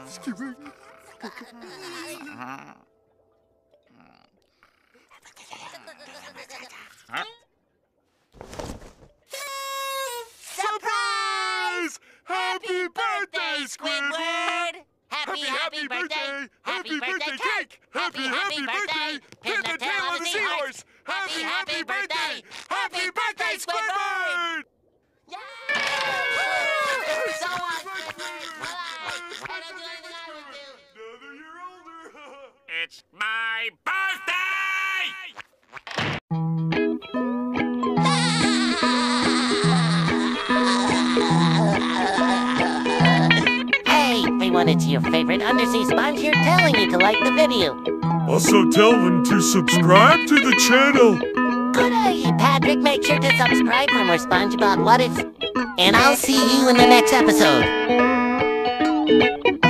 Squidward. Surprise! Happy birthday, Squidward! Happy birthday! Happy birthday cake! Happy birthday! Pin the tail of the seahorse! Happy birthday! Happy birthday, Squidward! Yeah! So much! I don't do anything I would do. Now that you're older. It's my birthday! Hey, everyone, it's your favorite undersea sponge here telling you to like the video. Also tell them to subscribe to the channel. Good day, Patrick. Make sure to subscribe for more SpongeBob What If. And I'll see you in the next episode.